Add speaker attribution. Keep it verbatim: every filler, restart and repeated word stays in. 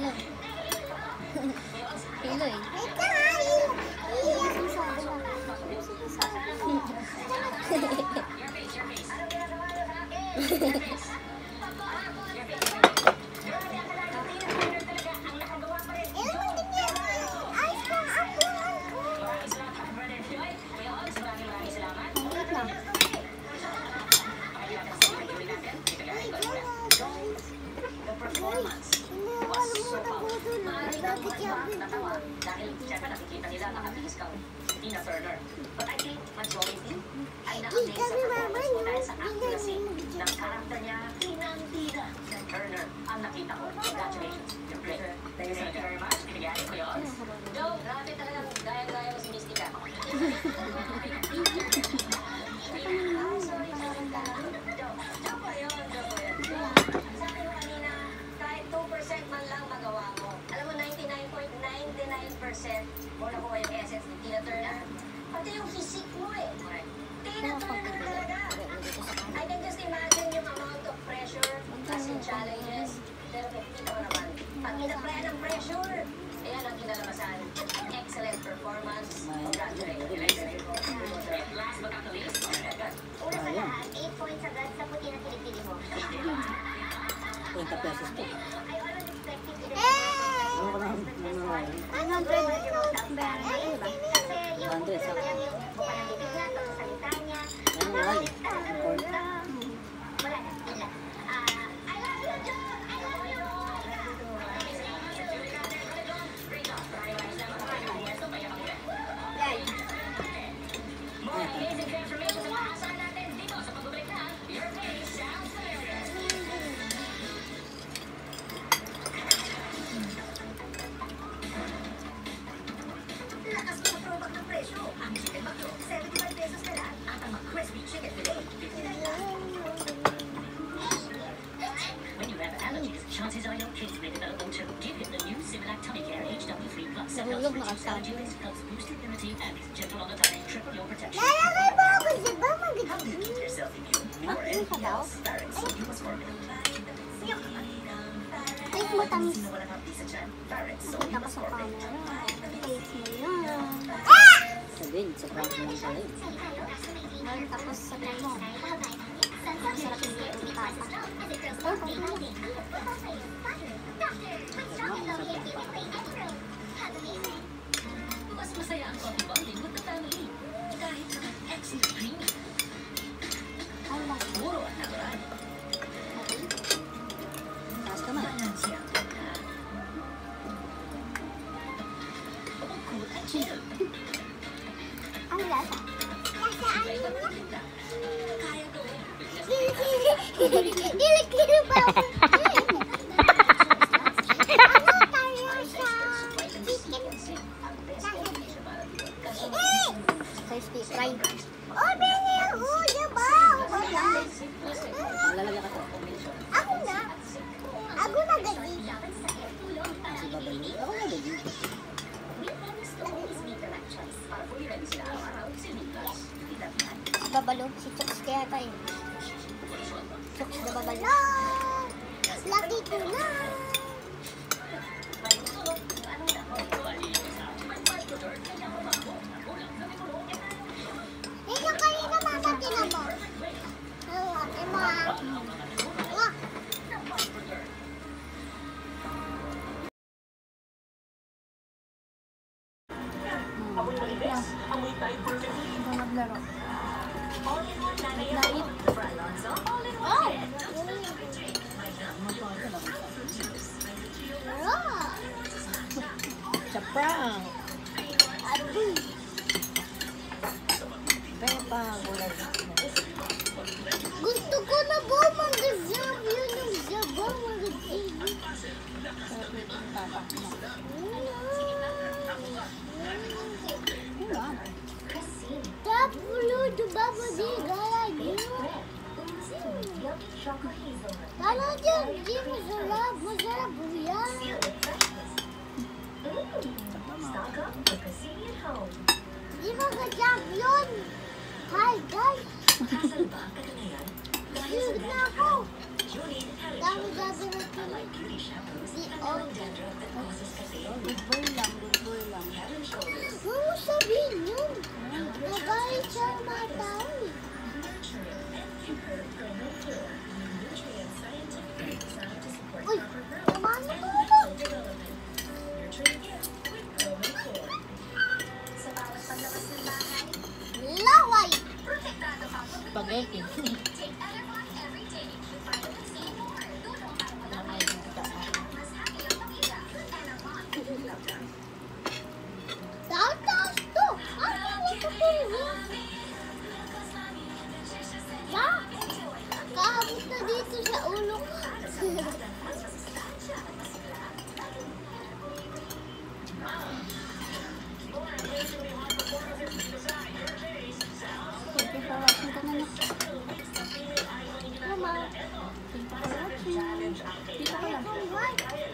Speaker 1: Hello. Hello eh.
Speaker 2: Wait ka nga, iiyak mo sa akin.
Speaker 3: Dahil siyempre nakikita nila nakatiis kang Tina Turner. But I think majority ay na-amaze sa performance mo dahil sa accuracy ng character niya. Tinang-tina Turner ang nakita ko. Congratulations. You're great. Thank you very much. Binigyan ko yun. Joe, grabe talagang gaya-gaya mo si Mystica. Ah, sorry, sorry ka. Joe, Joe po yun, Joe po yun. Sa akin mo kanina, kahit two percent man lang magawa mo. Alam mo, ninety-nine point nine nine percent mo nakuha yung essence ni Tina Turner. Pati yung physique mo eh. Tina Turner talaga. I can just imagine yung amount of pressure as in challenges. Pero kita mo naman, pag kinaprayan ng pressure, ayan ang kinalabasan. Excellent performance. Congratulations. Last but not the least, una sa lahat, eight points agad sa puti na kilikili mo.
Speaker 4: twenty pesos po.
Speaker 3: I always expected to
Speaker 4: Ano ka lang? Ano ka lang?
Speaker 2: one hundred kasi yung
Speaker 4: one hundred sa
Speaker 2: yung mukha ng bibig niya, pagsasalita niya.
Speaker 4: Ano nga lang? Import.
Speaker 2: Wala na, wala. Ah, I love you, John! I love you!
Speaker 3: More amazing transformations ang maasahan natin dito sa pagbabalik na Your Face Sounds Hilarious. Lakas mo na throwback ng presyo. Ang chicken bagyo, seventy-five pesos na lang. At ang crispy chicken fillet, fifty-nine lang. When you have allergies, chances are your kids may develop them too. Give him the new Similac Tummy Care H W three Plus that helps reduce allergies, helps boost immunity, and is gentle on the tummy, triple your protection.
Speaker 2: Lalagay mo ako, di ba
Speaker 3: How
Speaker 2: maganda?
Speaker 3: do you keep yourself immune or anything else? Parents, you must work.
Speaker 2: Taste mo tamis.
Speaker 3: Sino wala kang pizza dyan? Parents, so you
Speaker 2: Punta ka
Speaker 3: must
Speaker 2: sa
Speaker 3: work.
Speaker 2: camera. Taste mo yan.
Speaker 4: Sabihin, sa prank mo lang pala yun.
Speaker 2: Ay, tapos sa mo. Masarap yung luto ni Papa. Oh,
Speaker 3: Mas masaya ang coffee bonding with the family. Kahit sa extra creamy.
Speaker 2: ala.
Speaker 3: Puro at natural.
Speaker 4: Taas ka man.
Speaker 3: Balansya. Bukod at chill.
Speaker 2: Ang lasa. Lasa ano
Speaker 3: Iba-iba
Speaker 2: na?
Speaker 3: ng tinda. Kaya gawin.
Speaker 2: Kilikili pa ako. Ano tayo sa chicken? Eh!
Speaker 1: Crispy fry.
Speaker 2: Oh, bini ako, diba? Wala.
Speaker 4: Malalagyan ka to.
Speaker 2: Ako na. Ako na gadi.
Speaker 4: Si Babalo. Ako nga lagi.
Speaker 1: Babalo. Si Chooks kaya tayo. Chooks na babalo.
Speaker 2: No! Laki ko na. Ito kanina mama tinamo. Oh, ate mo ah. Wah.
Speaker 1: Ito maglaro. Naip.
Speaker 2: Oh.
Speaker 4: Sa prank.
Speaker 2: Ate.
Speaker 4: Kaya pa, gulay.
Speaker 2: Gusto ko na ba mag-zab yun ang zaba mag-zab. Tapulo do baba di gala niyo. Ano dyan? Di masarap. Masarap yan. Di ba ka-jump yun? Hi guys. Yun na ako. Dami gagawin ko. Di all. Good boy lang, good boy lang. Huwag mo sabihin yun. Nagalit siya ang mga tao eh. Uy, naman ako ito. Laway!
Speaker 4: Spaghetti.
Speaker 2: Taas to! Ano ang natutuwa? Ya! Kaabot na dito sa ulo ko. Thank you for watching ka na na. Mama. Thank you for watching. Dito ka lang.